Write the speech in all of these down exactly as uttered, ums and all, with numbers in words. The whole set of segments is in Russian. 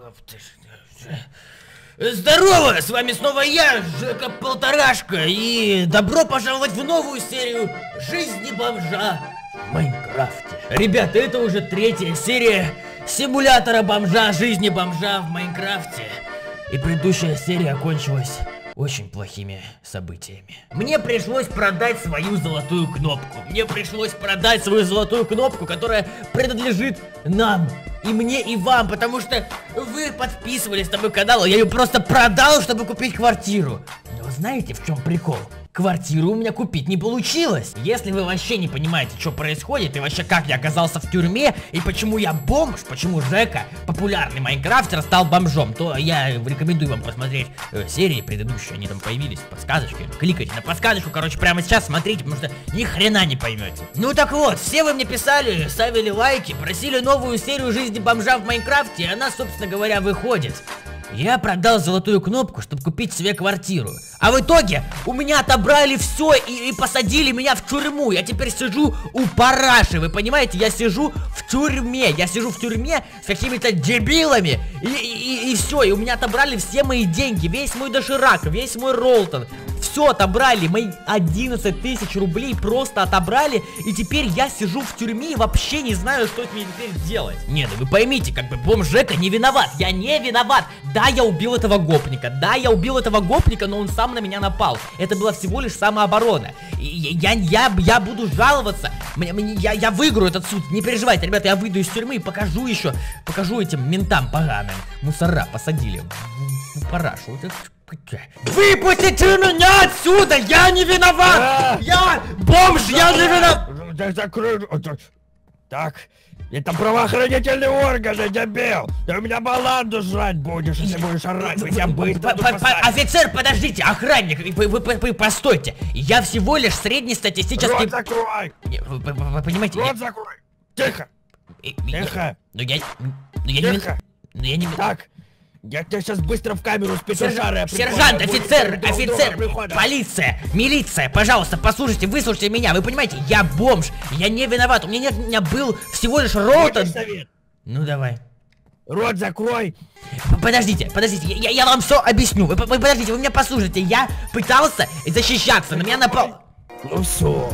Здорово! С вами снова я, Жека Полторашка, и добро пожаловать в новую серию жизни бомжа в Майнкрафте. Ребята, это уже третья серия симулятора бомжа, жизни бомжа в Майнкрафте. И предыдущая серия окончилась очень плохими событиями. Мне пришлось продать свою золотую кнопку. Мне пришлось продать свою золотую кнопку, которая принадлежит нам. И мне, и вам, потому что вы подписывались на мой канал, я ее просто продал, чтобы купить квартиру. Но знаете, в чем прикол? Квартиру у меня купить не получилось. Если вы вообще не понимаете, что происходит, и вообще как я оказался в тюрьме, и почему я бомж, почему Жека, популярный майнкрафтер, стал бомжом, то я рекомендую вам посмотреть э, серии предыдущие, они там появились, подсказочки. Кликайте на подсказочку, короче, прямо сейчас смотрите, потому что ни хрена не поймете. Ну так вот, все вы мне писали, ставили лайки, просили новую серию жизни бомжа в Майнкрафте, и она, собственно говоря, выходит. Я продал золотую кнопку, чтобы купить себе квартиру. А в итоге у меня отобрали все и, и посадили меня в тюрьму. Я теперь сижу у параши, вы понимаете? Я сижу в тюрьме. Я сижу в тюрьме с какими-то дебилами. И, и, и, и все, и у меня отобрали все мои деньги. Весь мой доширак, весь мой Ролтон. Все отобрали, мои одиннадцать тысяч рублей просто отобрали. И теперь я сижу в тюрьме и вообще не знаю, что мне теперь делать. Нет, ну вы поймите, как бы бомж Жека не виноват. Я не виноват. Да, я убил этого гопника. Да, я убил этого гопника, но он сам на меня напал. Это была всего лишь самооборона. И я, я, я буду жаловаться. Мне, мне, я, я выиграю этот суд. Не переживайте, ребята, я выйду из тюрьмы и покажу еще. Покажу этим ментам поганым. Мусора посадили в парашу. Выпустите меня отсюда! Я не виноват! Я бомж! Я не виноват! Закрой. Так, это правоохранительные органы, дебил! Ты у меня баланду жрать будешь, если будешь орать, вы тебя быстро Офицер, подождите, охранник, вы, вы, вы постойте. Я всего лишь среднестатистический... Рот закрой! Вы, вы, вы понимаете? Рот я... закрой! Тихо! Тихо! Ну я... Ну я не... Ну я не... Так! Я тебя сейчас быстро в камеру с петушара. Сержант, офицер, офицер, полиция, милиция, пожалуйста, послушайте, выслушайте меня. Вы понимаете, я бомж, я не виноват. У меня нет, у меня был всего лишь Ролтон. Ну давай. Рот закрой. Подождите, подождите, я, я вам все объясню. Вы, вы подождите, вы меня послушайте. Я пытался защищаться, на меня напал. Ну все.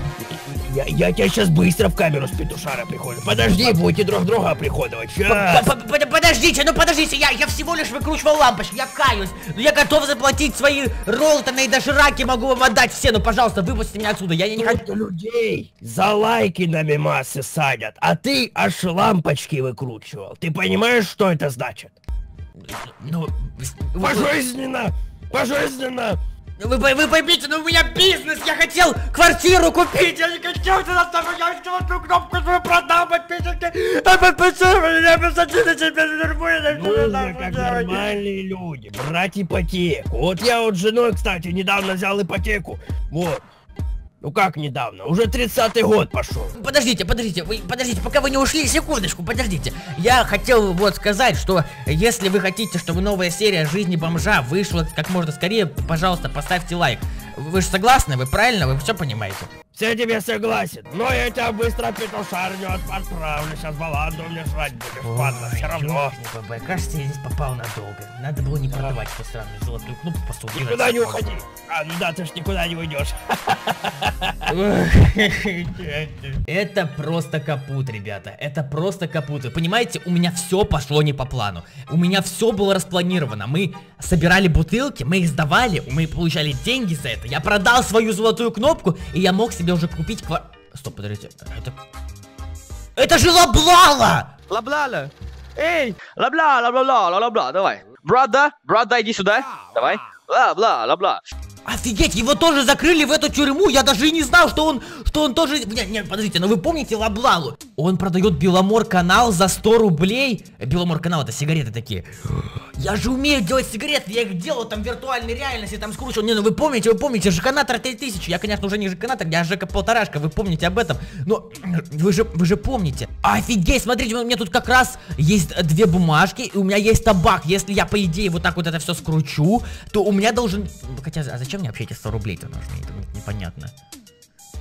Я, я тебя сейчас быстро в камеру с петушара приходу. Подожди, будете друг друга приходовать. Подождите, ну подождите, я, я всего лишь выкручивал лампочки, я каюсь. Но я готов заплатить свои Ролтоны и дошираки, могу вам отдать все. Ну пожалуйста, выпустите меня отсюда, я не хочу. Людей за лайки на мемасы садят, а ты аж лампочки выкручивал. Ты понимаешь, что это значит? Ну... Пожизненно! Пожизненно! Вы, вы поймите, ну у меня бизнес, я хотел квартиру купить, я не хотел туда с тобой, я эту кнопку свою продал, подписчики, а подписывай меня, посадили тебя в тюрьму, я не нужно, как нормальные люди, брать ипотеку. Вот я вот с женой, кстати, недавно взял ипотеку, вот. Ну как недавно? Уже тридцатый год пошел. Подождите, подождите, вы, подождите, пока вы не ушли, секундочку, подождите. Я хотел вот сказать, что если вы хотите, чтобы новая серия жизни бомжа вышла как можно скорее, пожалуйста, поставьте лайк. Вы же согласны, вы правильно, вы все понимаете? Все тебе согласен, но я тебя быстро петушарню отправлю, сейчас баланду мне жрать будешь, падла, все равно. Кажется, я здесь попал надолго. Надо было не продавать эту странную золотую кнопку, просто убирать. Никуда не уходи. А, ну да, ты ж никуда не уйдешь. Это просто капут, ребята. Это просто капут. Вы понимаете, у меня все пошло не по плану. У меня все было распланировано. Мы собирали бутылки, мы их сдавали, мы получали деньги за это. Я продал свою золотую кнопку, и я мог себе уже купить квар... Стоп, подождите. Это... Это же Лаблала! Лаблала! Эй! Лабла, лабла, лабла, давай. Брата, брата, иди сюда. Давай. Ла-бла, ла-бла. Офигеть, его тоже закрыли в эту тюрьму. Я даже и не знал, что он, что он тоже... Нет, нет, подождите, но вы помните Лаблалу? Он продает Беломор канал за сто рублей. Беломор канал — это сигареты такие. Я же умею делать сигареты, я их делал там в виртуальной реальности, там скручивал. Не, ну вы помните, вы помните, Жеканатор три тысячи. Я, конечно, уже не Жеканатор, я Жека Полторашка, вы помните об этом. Но вы же, вы же помните. Офигеть, смотрите, у меня тут как раз есть две бумажки, и у меня есть табак. Если я, по идее, вот так вот это все скручу, то у меня должен... Хотя, а зачем мне вообще эти сто рублей-то нужны? Это непонятно.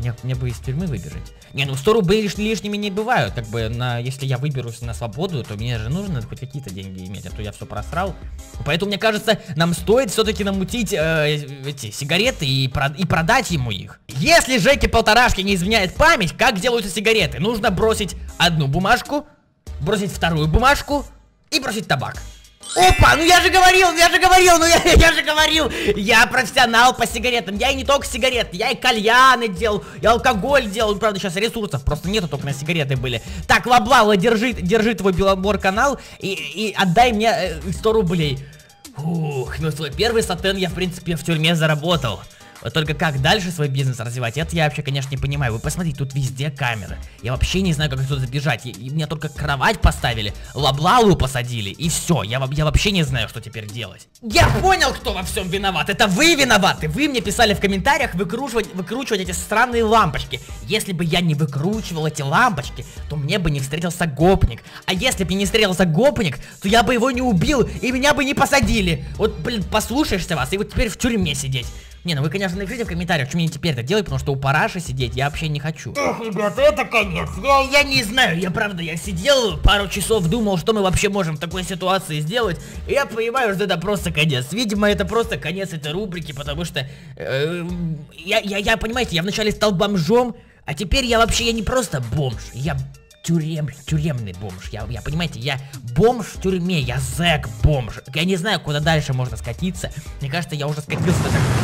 Мне, мне бы из тюрьмы выбежать. Не, ну сто рублей лиш, лишними не бывают. Как бы, на, если я выберусь на свободу, то мне же нужно хоть какие-то деньги иметь, а то я все просрал. Поэтому, мне кажется, нам стоит все-таки намутить э, эти сигареты и, про, и продать ему их. Если Жеке Полторашке не изменяет память, как делаются сигареты? Нужно бросить одну бумажку, бросить вторую бумажку и бросить табак. Опа, ну я же говорил, я же говорил, ну я, я же говорил, я профессионал по сигаретам, я и не только сигареты, я и кальяны делал, и алкоголь делал, правда сейчас ресурсов просто нету, только на сигареты были. Так, Лаблала, держи, держи твой Беломор канал и, и отдай мне э, сто рублей. Ух, ну свой первый сатен я в принципе в тюрьме заработал. Вот только как дальше свой бизнес развивать, это я вообще, конечно, не понимаю. Вы посмотрите, тут везде камеры. Я вообще не знаю, как туда забежать. И, и мне только кровать поставили, Лаблалу посадили, и все. Я, я вообще не знаю, что теперь делать. Я понял, кто во всем виноват. Это вы виноваты. Вы мне писали в комментариях выкручивать, выкручивать эти странные лампочки. Если бы я не выкручивал эти лампочки, то мне бы не встретился гопник. А если бы не встретился гопник, то я бы его не убил, и меня бы не посадили. Вот, блин, послушаешься вас, и вот теперь в тюрьме сидеть. Не, ну вы, конечно, напишите в комментариях, что мне теперь это делать, потому что у параши сидеть я вообще не хочу. Эх, ребята, это конец. Я, я не знаю, я правда, я сидел пару часов, думал, что мы вообще можем в такой ситуации сделать. И я понимаю, что это просто конец. Видимо, это просто конец этой рубрики, потому что э, я, я, я, понимаете, я вначале стал бомжом, а теперь я вообще, я не просто бомж, я тюрем, тюремный бомж. Я, я, понимаете, я бомж в тюрьме, я зэк бомж. Я не знаю, куда дальше можно скатиться. Мне кажется, я уже скатился.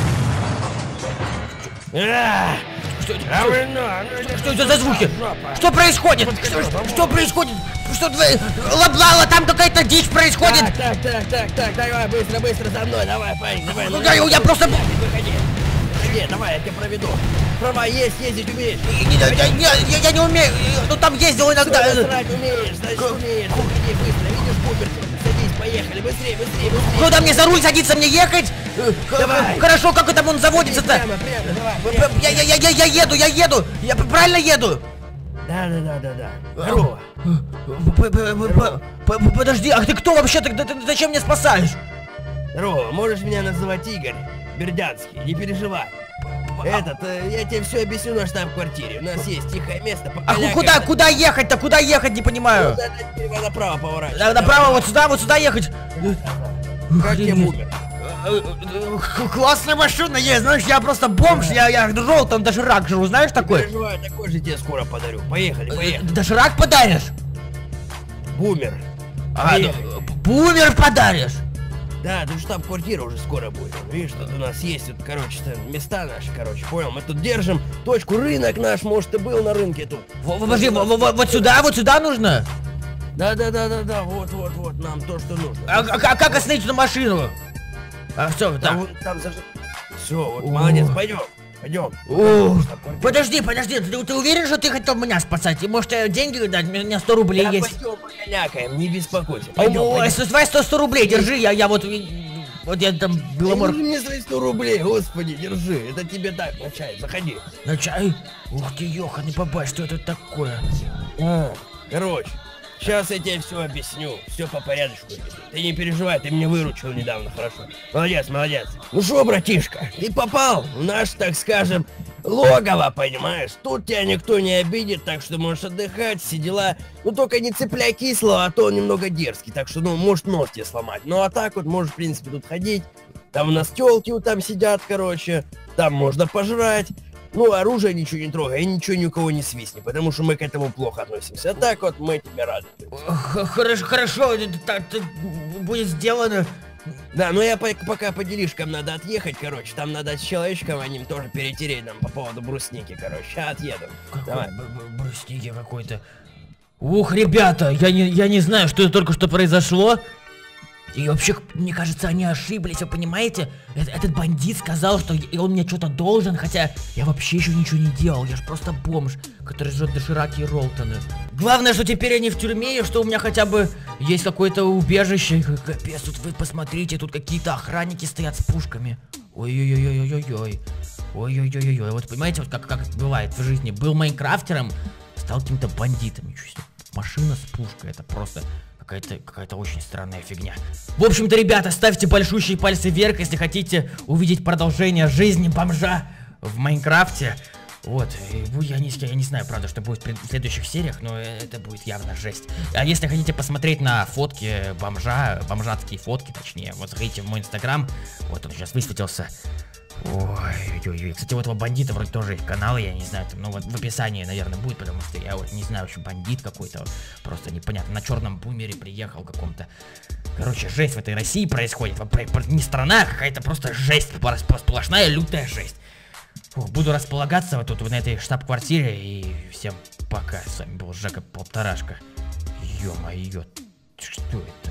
А, что, это, а что, вы, ну, ну, что это за звуки? Что происходит? Что, что, что происходит? Что вы... Лаблала, там какая-то дичь происходит! Так, так, так, так, так, давай, быстро, быстро за мной, давай, парень, давай. Ну, я, я просто... Выходи, выходи, давай, я тебя проведу. Права есть, ездить умеешь? Я, я, я, я, я не умею, ну там ездил иногда. Срать умеешь, значит умеешь, выходи быстро, видишь, Купер, садись, поехали, быстрее, быстрее, быстрее. Куда мне за руль садиться, мне ехать? Давай. Хорошо, как это он заводится-то? Прямо, прямо, давай. Прямо. Я, я, я, я, я еду, я еду, я правильно еду? Да, да, да, да, да. Здорово. Подожди, а ты кто вообще? Ты, ты зачем меня спасаешь? Здорово, можешь меня называть Игорь Бердянский, не переживай. Этот, э, я тебе все объясню на штаб-квартире. У нас есть тихое место. А куда, куда ехать-то? Куда ехать, не понимаю. Ну, направо поворачивай. Направо, вот сюда, вот сюда ехать. Как тебе Бумер? Классная машина есть, знаешь, я просто бомж, я, я желтым доширак жру, знаешь такой? Не переживай, такой же тебе скоро подарю. Поехали, поехали. Доширак подаришь? Бумер. А, бумер подаришь? Да, тут штаб-квартира уже скоро будет. Видишь, тут у нас есть, вот, короче, места наши, короче, понял? Мы тут держим точку, рынок наш, может, ты был на рынке тут. Подожди, вот сюда, вот сюда нужно? Да-да-да-да-да, вот-вот-вот, нам то, что нужно. А, а, а как остановить эту машину? А, все, там, там. вот, там заж... Все, вот, молодец, пойдем, пойдем. О, подожди, подожди, ты, ты уверен, что ты хотел меня спасать? И может деньги дать? У меня сто рублей да, есть. Пойдем, покалякаем, не беспокойся. Пойдем, О, пойдем. давай сто, сто рублей, держи, я, я вот... Вот я там Беломор... Держи мне свои сто рублей, господи, держи. Это тебе так, на чай, заходи. На чай? Ух ты, ёханый бабай, что это такое? А, короче, сейчас я тебе все объясню, все по порядочку. Ты не переживай, ты меня выручил недавно, хорошо. Молодец, молодец. Ну что, братишка, ты попал в наш, так скажем, логово, понимаешь? Тут тебя никто не обидит, так что можешь отдыхать, все дела. Ну только не цепляй кислого, а то он немного дерзкий, так что, ну, может нос тебе сломать. Ну а так вот можешь, в принципе, тут ходить. Там у нас тёлки вот там сидят, короче. Там можно пожрать. Ну, оружие ничего не трогай, и ничего ни у кого не свистни, потому что мы к этому плохо относимся. А так вот мы тебе рады. Хорошо, хорошо, так будет сделано. Да, но я по пока по делишкам надо отъехать, короче. Там надо с человечком о ним тоже перетереть нам по поводу брусники, короче. Сейчас отъеду. Какой Давай. брусники какой-то. Ух, ребята, я не, я не знаю, что только что произошло. И вообще, мне кажется, они ошиблись, вы понимаете? Э этот бандит сказал, что он мне что-то должен, хотя я вообще еще ничего не делал. Я ж просто бомж, который жрет дошираки и роллтоны. Главное, что теперь я не в тюрьме, и что у меня хотя бы есть какое-то убежище. Капец, тут вы посмотрите, тут какие-то охранники стоят с пушками. Ой-ой-ой-ой-ой-ой. Ой-ой-ой-ой. Вот понимаете, вот как, как бывает в жизни. Был майнкрафтером, стал каким-то бандитом. Ничего себе. Машина с пушкой, это просто... Какая-то какая-то очень странная фигня. В общем-то, ребята, ставьте большущие пальцы вверх, если хотите увидеть продолжение жизни бомжа в Майнкрафте. Вот, и бу- я не, я не знаю, правда, что будет в следующих сериях, но это будет явно жесть. А если хотите посмотреть на фотки бомжа, бомжатские фотки, точнее, вот заходите в мой инстаграм, вот он сейчас высветился. Ой, ой, ой, кстати, у этого бандита вроде тоже есть канал, я не знаю, там, ну вот в описании, наверное, будет, потому что я вот не знаю, вообще бандит какой-то, просто непонятно, на черном бумере приехал каком-то. Короче, жесть в этой России происходит, не страна, а какая-то просто жесть, сплошная лютая жесть. Фух, буду располагаться вот тут вот на этой штаб-квартире, и всем пока, с вами был Жека Полторашка. Ё-моё, что это?